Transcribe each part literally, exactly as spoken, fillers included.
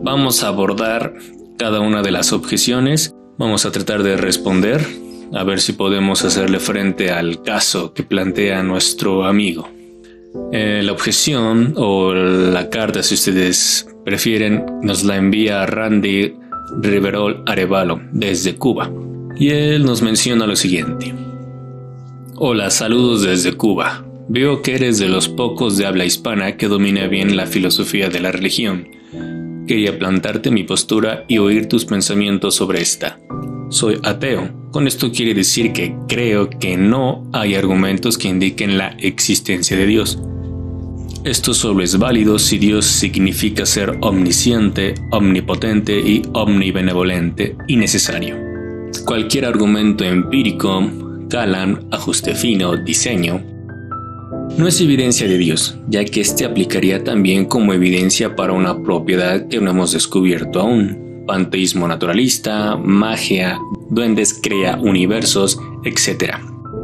vamos a abordar cada una de las objeciones. Vamos a tratar de responder, a ver si podemos hacerle frente al caso que plantea nuestro amigo. Eh, la objeción o la carta, si ustedes prefieren, nos la envía Randy Riverol Arevalo desde Cuba. Y él nos menciona lo siguiente. Hola, saludos desde Cuba. Veo que eres de los pocos de habla hispana que domina bien la filosofía de la religión. Quería plantarte mi postura y oír tus pensamientos sobre esta. Soy ateo. Con esto quiere decir que creo que no hay argumentos que indiquen la existencia de Dios. Esto solo es válido si Dios significa ser omnisciente, omnipotente y omnibenevolente y necesario. Cualquier argumento empírico, Kalam, ajuste fino, diseño, no es evidencia de Dios, ya que este aplicaría también como evidencia para una propiedad que no hemos descubierto aún. Panteísmo naturalista, magia, duendes crea universos, etcétera.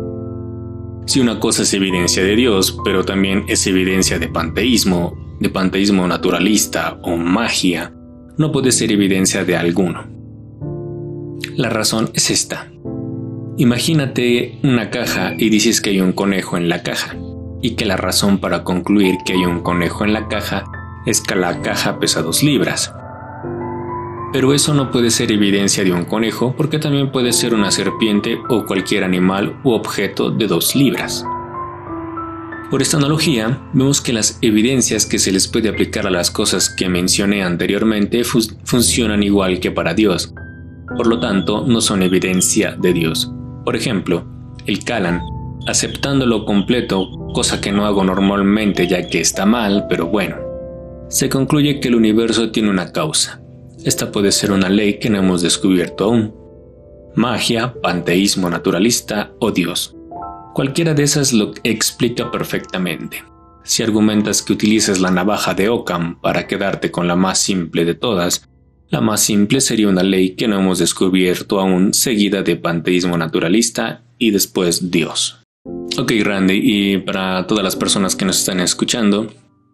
Si una cosa es evidencia de Dios, pero también es evidencia de panteísmo, de panteísmo naturalista o magia, no puede ser evidencia de alguno. La razón es esta. Imagínate una caja y dices que hay un conejo en la caja, y que la razón para concluir que hay un conejo en la caja es que la caja pesa dos libras. Pero eso no puede ser evidencia de un conejo porque también puede ser una serpiente o cualquier animal u objeto de dos libras. Por esta analogía, vemos que las evidencias que se les puede aplicar a las cosas que mencioné anteriormente fu- funcionan igual que para Dios. Por lo tanto, no son evidencia de Dios. Por ejemplo, el Kalam, aceptándolo completo, cosa que no hago normalmente ya que está mal, pero bueno, se concluye que el universo tiene una causa. Esta puede ser una ley que no hemos descubierto aún. Magia, panteísmo naturalista o Dios. Cualquiera de esas lo explica perfectamente. Si argumentas que utilizas la navaja de Occam para quedarte con la más simple de todas, la más simple sería una ley que no hemos descubierto aún, seguida de panteísmo naturalista y después Dios. Ok, Randy, y para todas las personas que nos están escuchando,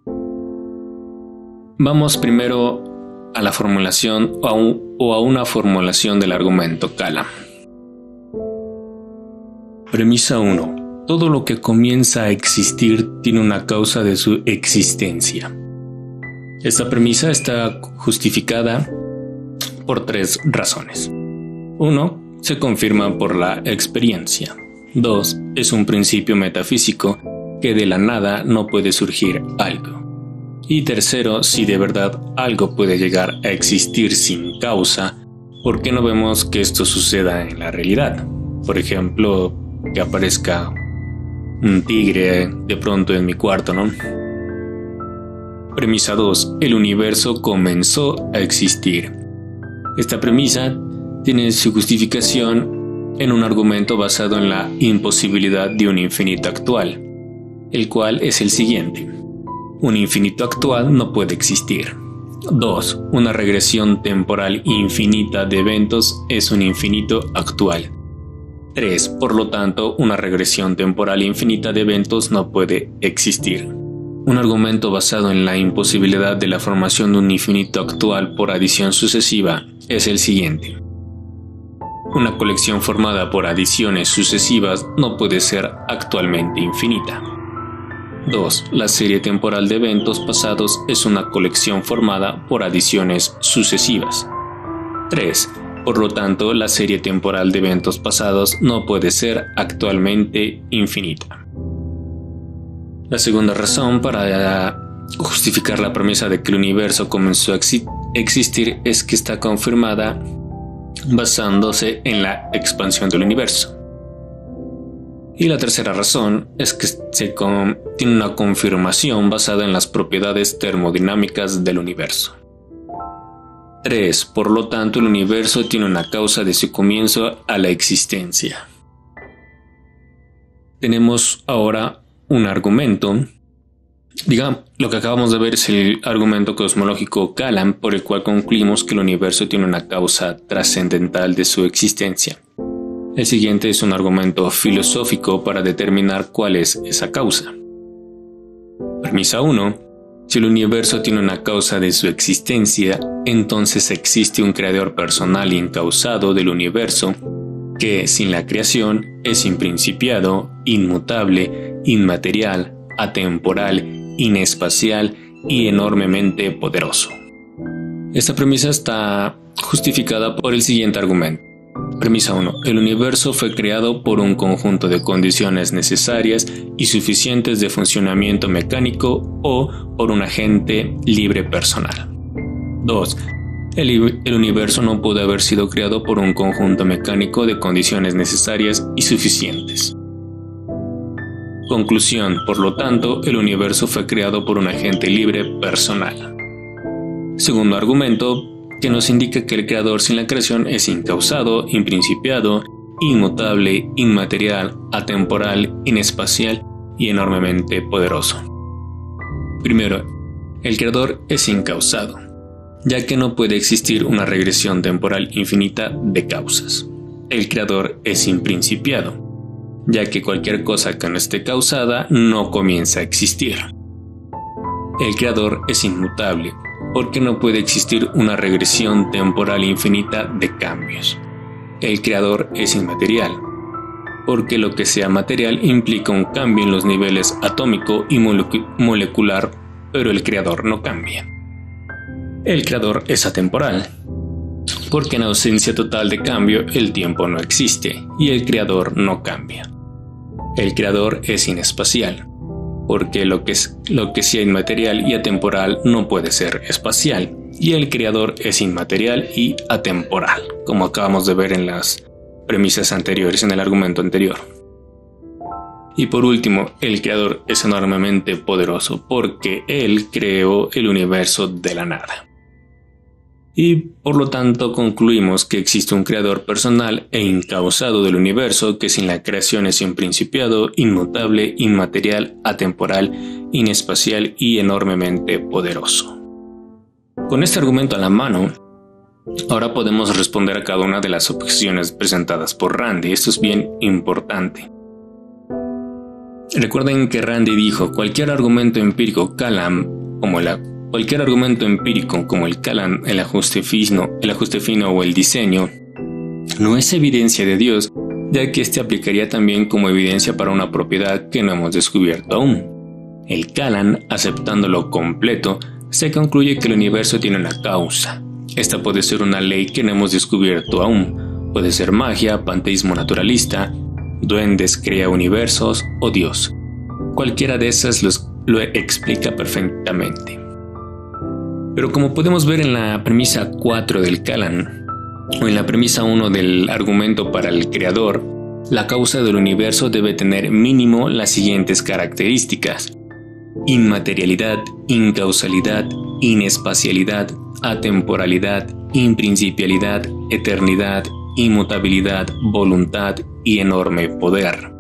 vamos primero a la formulación o a, un, o a una formulación del argumento Kalam. Premisa uno. Todo lo que comienza a existir tiene una causa de su existencia. Esta premisa está justificada por tres razones. uno. Se confirma por la experiencia. dos. Es un principio metafísico que de la nada no puede surgir algo. Y tercero, si de verdad algo puede llegar a existir sin causa, ¿por qué no vemos que esto suceda en la realidad? Por ejemplo, que aparezca un tigre de pronto en mi cuarto, ¿no? Premisa dos. El universo comenzó a existir. Esta premisa tiene su justificación en un argumento basado en la imposibilidad de un infinito actual, el cual es el siguiente. Un infinito actual no puede existir. dos. Una regresión temporal infinita de eventos es un infinito actual. tres. Por lo tanto, una regresión temporal infinita de eventos no puede existir. Un argumento basado en la imposibilidad de la formación de un infinito actual por adición sucesiva es el siguiente. Una colección formada por adiciones sucesivas no puede ser actualmente infinita. dos. La serie temporal de eventos pasados es una colección formada por adiciones sucesivas. tres. Por lo tanto, la serie temporal de eventos pasados no puede ser actualmente infinita. La segunda razón para justificar la premisa de que el universo comenzó a exi- existir es que está confirmada basándose en la expansión del universo. Y la tercera razón es que se con, tiene una confirmación basada en las propiedades termodinámicas del universo. tres. Por lo tanto, el universo tiene una causa de su comienzo a la existencia. Tenemos ahora un argumento. Digamos, lo que acabamos de ver es el argumento cosmológico Kalam, por el cual concluimos que el universo tiene una causa trascendental de su existencia. El siguiente es un argumento filosófico para determinar cuál es esa causa. Premisa uno. Si el universo tiene una causa de su existencia, entonces existe un creador personal incausado del universo que, sin la creación, es imprincipiado, inmutable, inmaterial, atemporal, inespacial y enormemente poderoso. Esta premisa está justificada por el siguiente argumento. Premisa uno. El universo fue creado por un conjunto de condiciones necesarias y suficientes de funcionamiento mecánico o por un agente libre personal. dos. El, el universo no pudo haber sido creado por un conjunto mecánico de condiciones necesarias y suficientes. Conclusión. Por lo tanto, el universo fue creado por un agente libre personal. Segundo argumento, que nos indica que el creador sin la creación es incausado, imprincipiado, inmutable, inmaterial, atemporal, inespacial y enormemente poderoso. Primero, el creador es incausado, ya que no puede existir una regresión temporal infinita de causas. El creador es imprincipiado, ya que cualquier cosa que no esté causada no comienza a existir. El creador es inmutable, porque no puede existir una regresión temporal infinita de cambios. El creador es inmaterial, porque lo que sea material implica un cambio en los niveles atómico y molecu- molecular, pero el creador no cambia. El creador es atemporal, porque en ausencia total de cambio el tiempo no existe y el creador no cambia. El creador es inespacial, porque lo que, es, lo que sea inmaterial y atemporal no puede ser espacial, y el creador es inmaterial y atemporal, como acabamos de ver en las premisas anteriores, en el argumento anterior. Y por último, el creador es enormemente poderoso, porque él creó el universo de la nada. Y por lo tanto concluimos que existe un creador personal e incausado del universo que sin la creación es imprincipiado, inmutable, inmaterial, atemporal, inespacial y enormemente poderoso. Con este argumento a la mano, ahora podemos responder a cada una de las objeciones presentadas por Randi. Esto es bien importante. Recuerden que Randi dijo: cualquier argumento empírico Kalam, como la Cualquier argumento empírico como el Kalam, el ajuste fino, el ajuste fino o el diseño, no es evidencia de Dios, ya que este aplicaría también como evidencia para una propiedad que no hemos descubierto aún. El Kalam, aceptándolo completo, se concluye que el universo tiene una causa. Esta puede ser una ley que no hemos descubierto aún. Puede ser magia, panteísmo naturalista, duendes crea universos o Dios. Cualquiera de esas los, lo explica perfectamente. Pero como podemos ver en la premisa cuatro del Kalam, o en la premisa uno del argumento para el creador, la causa del universo debe tener mínimo las siguientes características: inmaterialidad, incausalidad, inespacialidad, atemporalidad, imprincipialidad, eternidad, inmutabilidad, voluntad y enorme poder.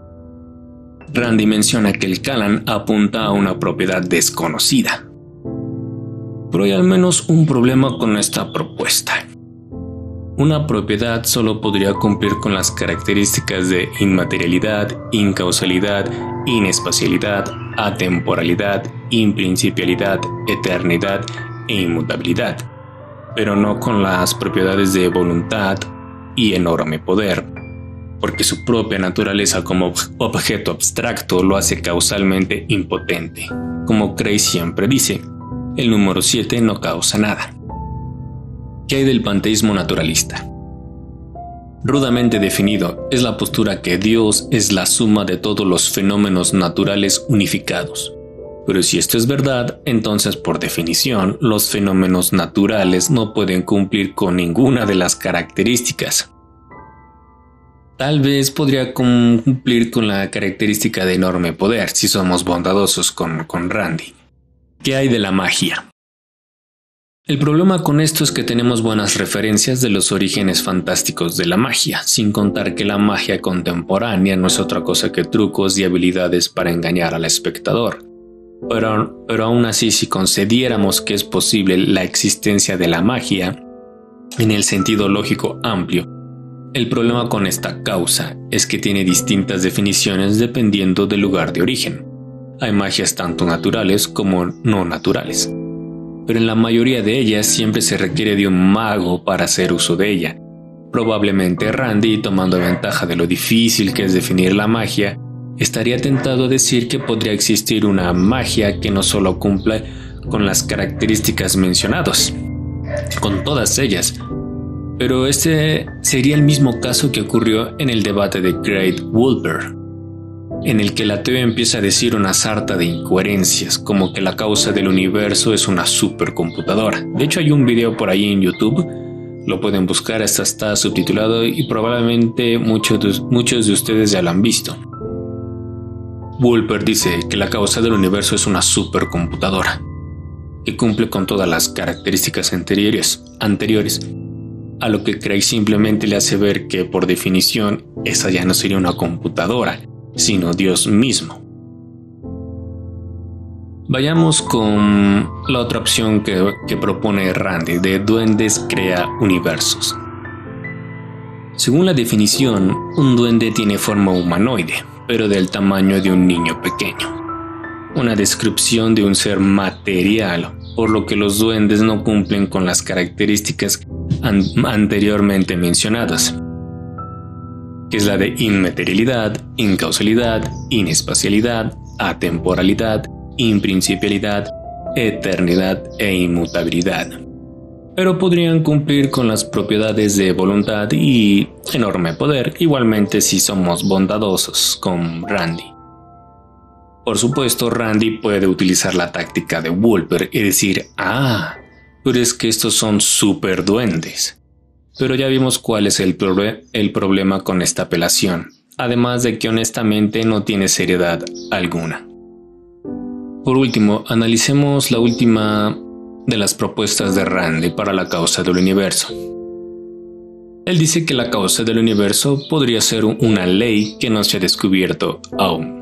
Randi menciona que el Kalam apunta a una propiedad desconocida. Pero hay al menos un problema con esta propuesta. Una propiedad solo podría cumplir con las características de inmaterialidad, incausalidad, inespacialidad, atemporalidad, imprincipialidad, eternidad e inmutabilidad, pero no con las propiedades de voluntad y enorme poder, porque su propia naturaleza como objeto abstracto lo hace causalmente impotente. Como Cray siempre dice, el número siete no causa nada. ¿Qué hay del panteísmo naturalista? Rudamente definido, es la postura que Dios es la suma de todos los fenómenos naturales unificados. Pero si esto es verdad, entonces por definición, los fenómenos naturales no pueden cumplir con ninguna de las características. Tal vez podría cumplir con la característica de enorme poder, si somos bondadosos con, con Randi. ¿Qué hay de la magia? El problema con esto es que tenemos buenas referencias de los orígenes fantásticos de la magia, sin contar que la magia contemporánea no es otra cosa que trucos y habilidades para engañar al espectador. Pero, pero aún así, si concediéramos que es posible la existencia de la magia, en el sentido lógico amplio, el problema con esta causa es que tiene distintas definiciones dependiendo del lugar de origen. Hay magias tanto naturales como no naturales, pero en la mayoría de ellas siempre se requiere de un mago para hacer uso de ella. Probablemente Randy, tomando ventaja de lo difícil que es definir la magia, estaría tentado a decir que podría existir una magia que no solo cumpla con las características mencionadas, con todas ellas. Pero este sería el mismo caso que ocurrió en el debate de Great Wulper, en el que el ateo empieza a decir una sarta de incoherencias, como que la causa del universo es una supercomputadora. De hecho, hay un video por ahí en YouTube, lo pueden buscar, hasta está subtitulado y probablemente muchos de, muchos de ustedes ya lo han visto. Wulper dice que la causa del universo es una supercomputadora, que cumple con todas las características anteriores, anteriores, a lo que Craig simplemente le hace ver que, por definición, esa ya no sería una computadora, sino Dios mismo. Vayamos con la otra opción que, que propone Randy, de duendes crea universos. Según la definición, un duende tiene forma humanoide, pero del tamaño de un niño pequeño. Una descripción de un ser material, por lo que los duendes no cumplen con las características an- anteriormente mencionadas, que es la de inmaterialidad, incausalidad, inespacialidad, atemporalidad, imprincipialidad, eternidad e inmutabilidad. Pero podrían cumplir con las propiedades de voluntad y enorme poder, igualmente si somos bondadosos con Randy. Por supuesto, Randy puede utilizar la táctica de Wulper y decir, ah, pero es que estos son super duendes. Pero ya vimos cuál es el, proble- el problema con esta apelación, además de que honestamente no tiene seriedad alguna. Por último, analicemos la última de las propuestas de Randy para la causa del universo. Él dice que la causa del universo podría ser una ley que no se ha descubierto aún.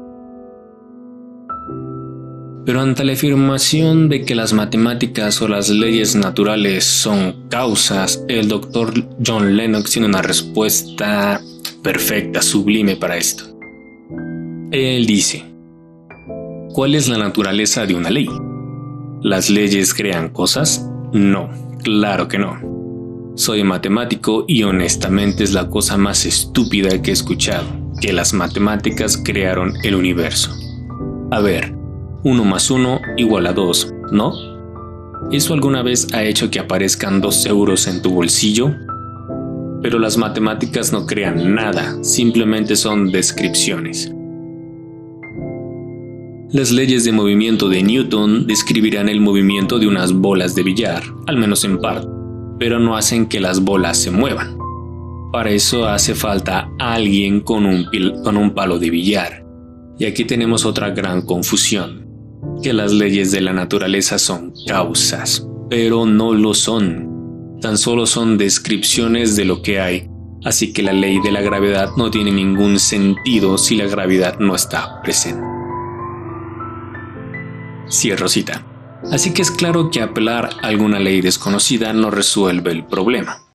Pero ante la afirmación de que las matemáticas o las leyes naturales son causas, el doctor John Lennox tiene una respuesta perfecta, sublime para esto. Él dice, ¿cuál es la naturaleza de una ley? ¿Las leyes crean cosas? No, claro que no. Soy matemático y honestamente es la cosa más estúpida que he escuchado, que las matemáticas crearon el universo. A ver, uno más uno igual a dos, ¿no? ¿Eso alguna vez ha hecho que aparezcan dos euros en tu bolsillo? Pero las matemáticas no crean nada, simplemente son descripciones. Las leyes de movimiento de Newton describirán el movimiento de unas bolas de billar, al menos en parte, pero no hacen que las bolas se muevan. Para eso hace falta alguien con un, pil- con un palo de billar. Y aquí tenemos otra gran confusión, que las leyes de la naturaleza son causas, pero no lo son. Tan solo son descripciones de lo que hay, así que la ley de la gravedad no tiene ningún sentido si la gravedad no está presente. Cierro cita. Así que es claro que apelar a alguna ley desconocida no resuelve el problema.